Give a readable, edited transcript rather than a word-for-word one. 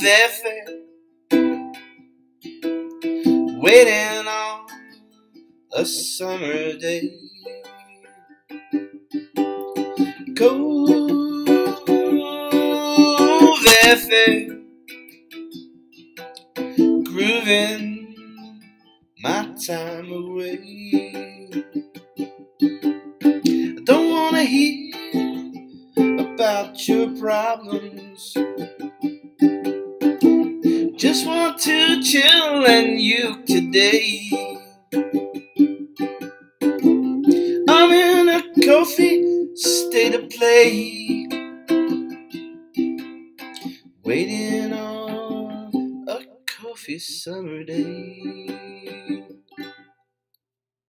waiting on a summer day. Covfefe, grooving my time away. I don't wanna hear about your problems, just want to chill and uke today. I'm in a coffee state of play, waiting on a coffee summer day.